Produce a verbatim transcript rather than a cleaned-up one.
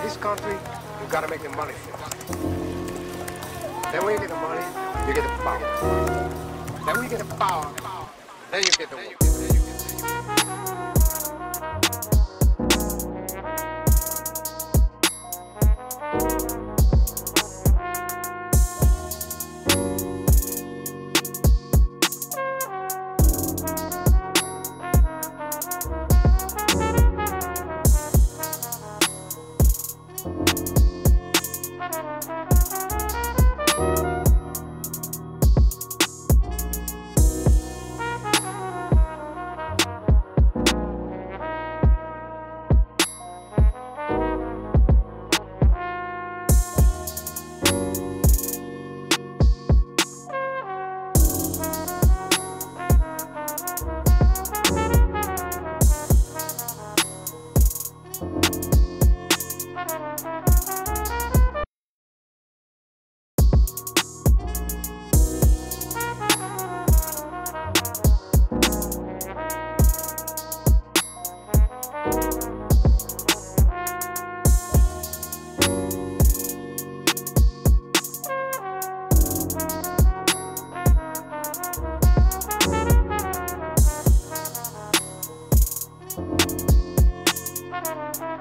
this country, you gotta make the money first. Then when you get the money, you get the power. Then when you get the power, then you get the work. Thank you.